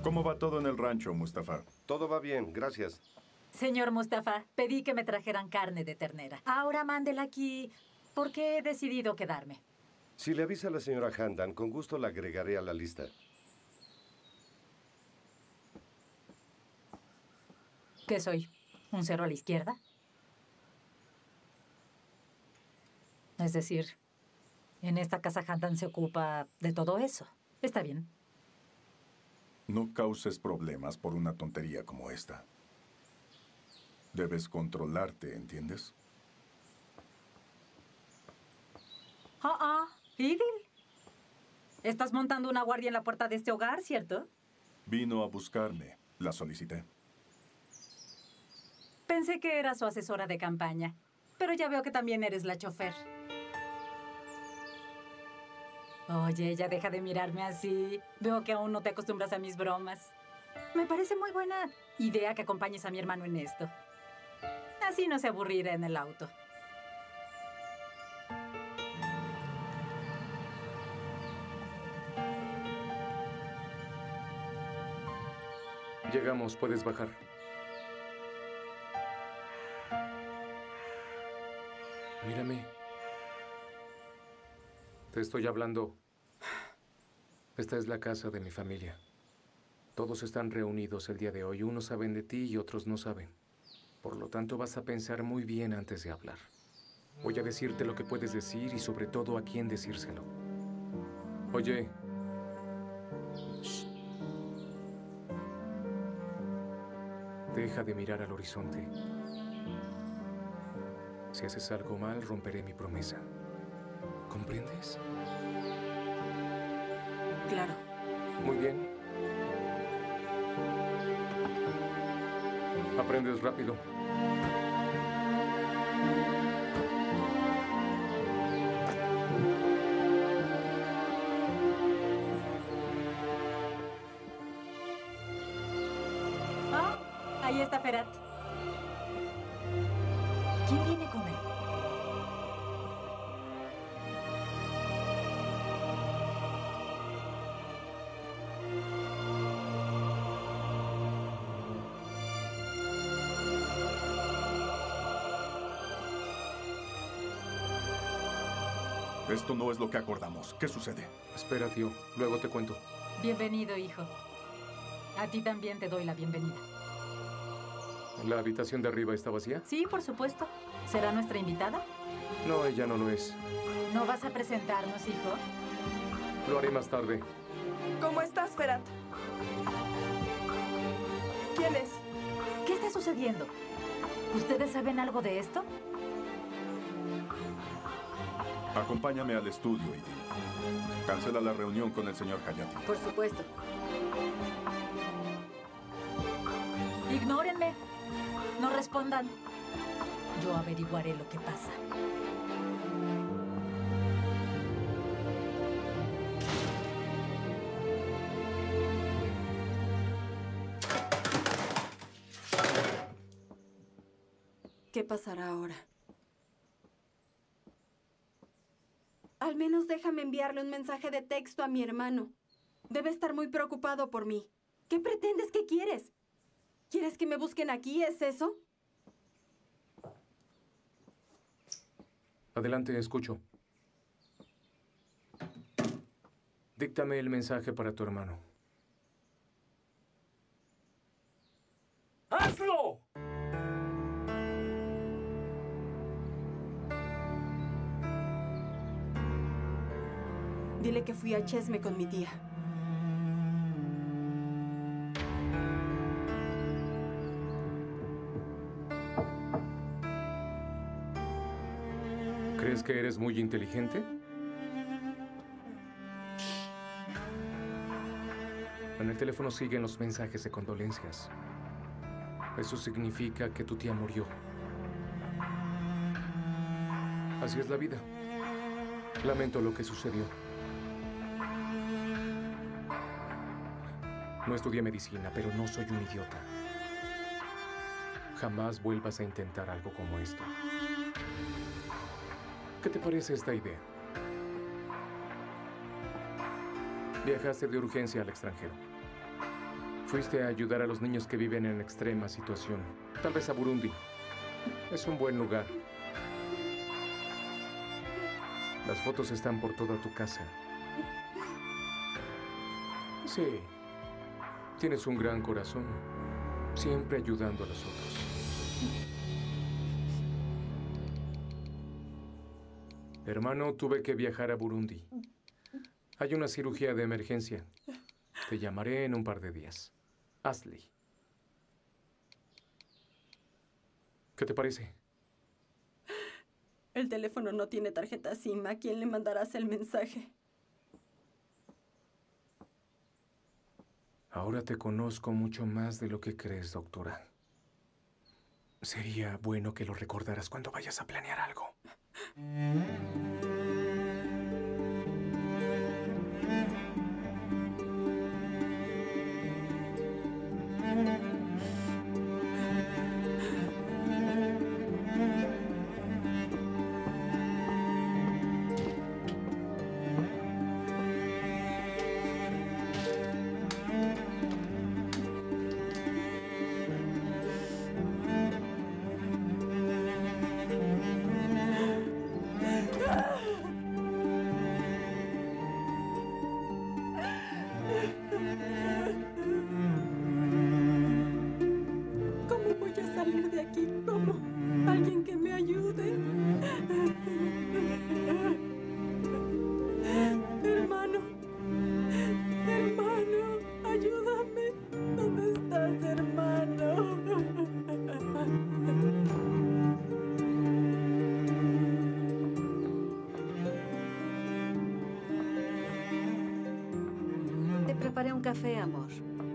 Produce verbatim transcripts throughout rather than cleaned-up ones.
¿Cómo va todo en el rancho, Mustafa? Todo va bien, gracias. Señor Mustafa, pedí que me trajeran carne de ternera. Ahora mándela aquí, porque he decidido quedarme. Si le avisa a la señora Handan, con gusto la agregaré a la lista. ¿Qué soy? ¿Un cero a la izquierda? Es decir, en esta casa Handan se ocupa de todo eso. Está bien. No causes problemas por una tontería como esta. Debes controlarte, ¿entiendes? Ah, ah, Idil. Estás montando una guardia en la puerta de este hogar, ¿cierto? Vino a buscarme. La solicité. Pensé que era su asesora de campaña, pero ya veo que también eres la chofer. Oye, ya deja de mirarme así. Veo que aún no te acostumbras a mis bromas. Me parece muy buena idea que acompañes a mi hermano en esto. Así no se aburrirá en el auto. Llegamos, puedes bajar. Mírame. Te estoy hablando. Esta es la casa de mi familia. Todos están reunidos el día de hoy. Unos saben de ti y otros no saben. Por lo tanto, vas a pensar muy bien antes de hablar. Voy a decirte lo que puedes decir y sobre todo a quién decírselo. Oye. Shh. Deja de mirar al horizonte. Si haces algo mal, romperé mi promesa. ¿Comprendes? Claro. Muy bien. Aprendes rápido. Ah, ahí está Ferhat. ¿Quién viene con él? Esto no es lo que acordamos. ¿Qué sucede? Espera, tío. Luego te cuento. Bienvenido, hijo. A ti también te doy la bienvenida. ¿La habitación de arriba está vacía? Sí, por supuesto. ¿Será nuestra invitada? No, ella no lo es. ¿No vas a presentarnos, hijo? Lo haré más tarde. ¿Cómo estás, Ferhat? ¿Quién es? ¿Qué está sucediendo? ¿Ustedes saben algo de esto? Acompáñame al estudio, Idil. Cancela la reunión con el señor Hayati. Por supuesto. Ignórenme. No respondan. Yo averiguaré lo que pasa. ¿Qué pasará ahora? Al menos déjame enviarle un mensaje de texto a mi hermano. Debe estar muy preocupado por mí. ¿Qué pretendes? ¿Qué quieres? ¿Quieres que me busquen aquí? ¿Es eso? Adelante, escucho. Díctame el mensaje para tu hermano. ¡Hazlo! Dile que fui a Chesme con mi tía. ¿Crees que eres muy inteligente? En el teléfono siguen los mensajes de condolencias. Eso significa que tu tía murió. Así es la vida. Lamento lo que sucedió. No estudié medicina, pero no soy un idiota. Jamás vuelvas a intentar algo como esto. ¿Qué te parece esta idea? Viajaste de urgencia al extranjero. Fuiste a ayudar a los niños que viven en extrema situación. Tal vez a Burundi. Es un buen lugar. Las fotos están por toda tu casa. Sí. Tienes un gran corazón. Siempre ayudando a los otros. Hermano, tuve que viajar a Burundi. Hay una cirugía de emergencia. Te llamaré en un par de días. Ashley. ¿Qué te parece? El teléfono no tiene tarjeta SIM. ¿A quién le mandarás el mensaje? Ahora te conozco mucho más de lo que crees, doctora. Sería bueno que lo recordaras cuando vayas a planear algo. ¿Cómo voy a salir de aquí? ¿Cómo? ¿Alguien que me ayude? Hermano, hermano, ayúdame. ¿Dónde estás, hermano? Te preparé un café, amor.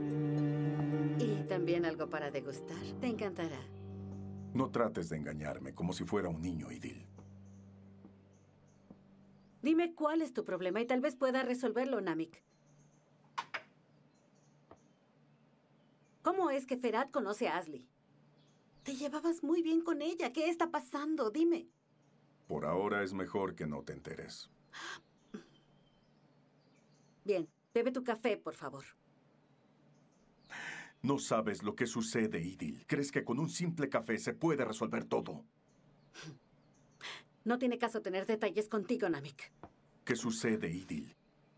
Y también algo para degustar. Te encantará. No trates de engañarme como si fuera un niño, Idil. Dime cuál es tu problema y tal vez pueda resolverlo, Namik. ¿Cómo es que Ferhat conoce a Ashley? Te llevabas muy bien con ella. ¿Qué está pasando? Dime. Por ahora es mejor que no te enteres. Bien, bebe tu café, por favor. No sabes lo que sucede, Idil. ¿Crees que con un simple café se puede resolver todo? No tiene caso tener detalles contigo, Namik. ¿Qué sucede, Idil?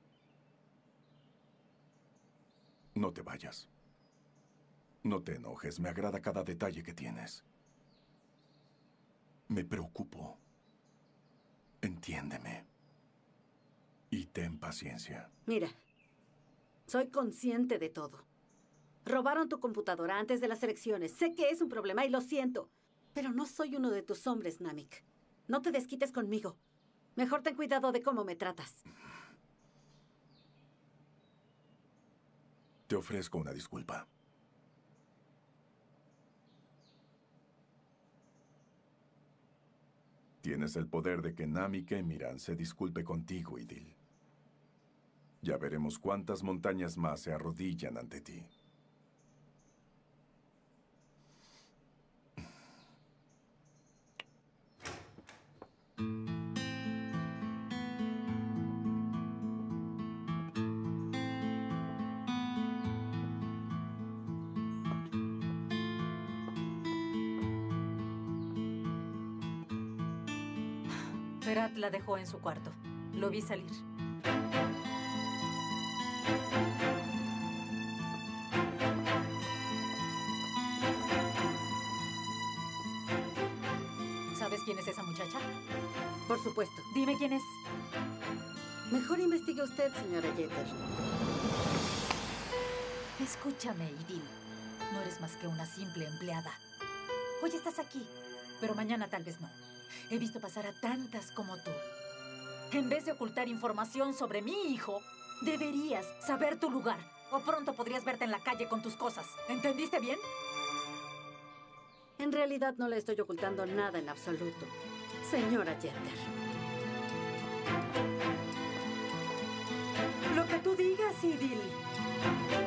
No te vayas. No te enojes. Me agrada cada detalle que tienes. Me preocupo. Entiéndeme. Y ten paciencia. Mira, soy consciente de todo. Robaron tu computadora antes de las elecciones. Sé que es un problema y lo siento. Pero no soy uno de tus hombres, Namik. No te desquites conmigo. Mejor ten cuidado de cómo me tratas. Te ofrezco una disculpa. Tienes el poder de que Namik Emirhan se disculpe contigo, Idil. Ya veremos cuántas montañas más se arrodillan ante ti. Ferhat la dejó en su cuarto. Lo vi salir. ¿Sabes quién es esa muchacha? Por supuesto. Dime quién es. Mejor investigue usted, señora Jeter. Escúchame, Idil. No eres más que una simple empleada. Hoy estás aquí, pero mañana tal vez no. He visto pasar a tantas como tú. En vez de ocultar información sobre mi hijo, deberías saber tu lugar. O pronto podrías verte en la calle con tus cosas. ¿Entendiste bien? En realidad no le estoy ocultando nada en absoluto, señora Jeter. Lo que tú digas, Idil.